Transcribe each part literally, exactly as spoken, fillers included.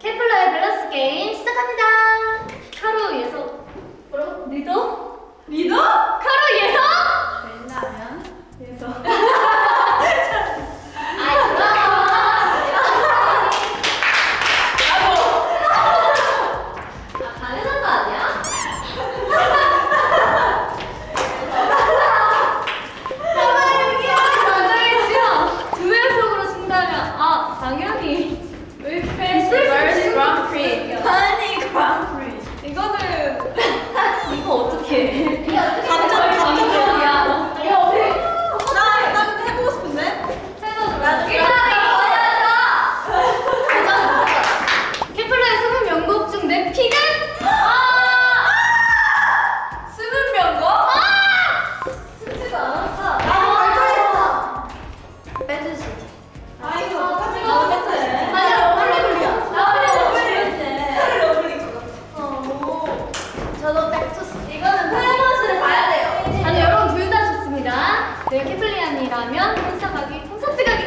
케플러의 밸런스 게임 시작합니다. 카로 위에서 뭐라고? 리더? 리더? 카로 위에서? 된다면 위에서. 아이 그럼. 아 가능한 거 아니야? 나중에 지금 두 연속으로 준다면 아 당연히. First Grand Prix. 하니 Grand Prix. 이거는 이거 어떻게? 이거 어떻게? 감정 감정이야. 이거 어떻게? 나, 난 해보고 싶은데. 해봐도 나중에 케플러의 스물 명곡 중 내 픽은? 아! 스물 명곡? 아! 쉽지가 않았어. 나 결정했어. 배틀시티. 아 이거 똑같은 아, 거 같아. 아니야, 러블리블리야. 저도 백투스. 이거는 퍼포먼스를 봐야 돼요. 아니 여러분 둘 다 좋습니다. 내가 케플리안이라면 펜사 가기, 콘서트 가기.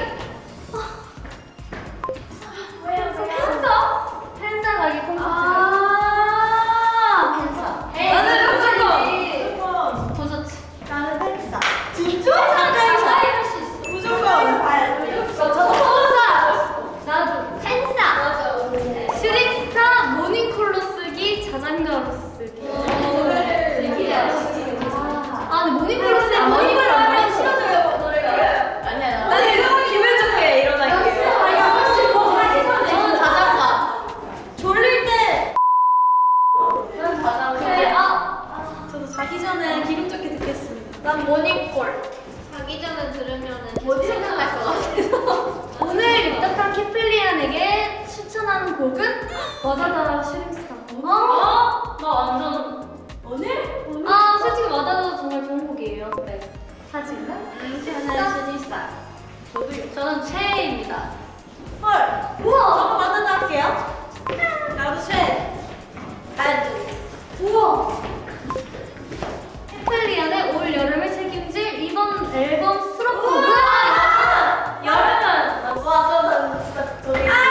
왜요? 펜사? 펜사 가기, 콘서트 가기. 아, 펜사. 나는 무조건. 무조건. 콘서트. 나는 펜사. 진짜? 가까이 펜사. 할수 있어. 무조건 봐야 돼. 저도 펜사. 나도 펜사. 맞아. 슈링스타 모닝콜로 쓰기, 자장가로 쓰기. 아, 근데 모닝콜로 쓰기. 아, 모닝콜로 하면 싫어져요, 노래가. 아니야. 나 이거 기분 좋게 일어나게. 저는 자장가. 졸릴 때. 저는 자장가. 그래, 아. 저도 자기 전에 기분 좋게 듣겠습니다. 난 모닝콜. 자기 전에 들으면은 못 생각날 것 같아서. 오늘 입덕한 케플리안에게 추천하는 곡은 와다다 슈링스타. 어? 나 완전. 오늘? 오늘? 아, 솔직히 와다다 정말 좋은 곡이에요. 네. 하지만 저는 슈닝스타. 저도요. 저는 최애입니다. 헐. 우와. 저도 만난다 할게요. 나도 최. 나도. 우와. 케플리안의 올 여름을 책임질 이번 앨범 수록곡은 여름은. 맞아, 나 진짜 저기. 아!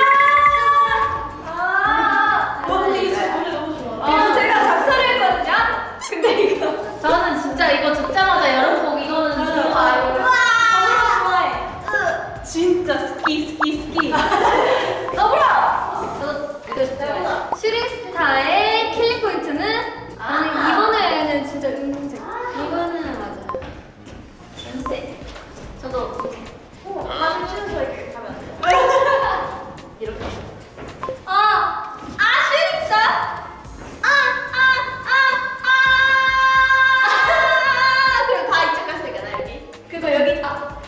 아! 와, 근데 이거 진짜 노래 너무 좋아. 아. 이거 제가 작사를 했거든요? 근데 이거. 저는 진짜 이거 듣자마자 여름곡 이거는 맞아. 너무 알고. 너무 좋아해. 진짜 스키, 스키, 스키. 너무라! 저도 이거 좋아해요. 슈링스타의 킬링 포인트는 나는 이번에는 진짜 음색. 이거는 맞아요. 음색. 저도 음색. 하는 춤에서 이렇게 가면 안 돼요. 이렇게. 아! 아, 슈링스타? 아! 아! 아! 아! 그리고 다 이쪽 갔으니까 나 여기. 그거 여기 다.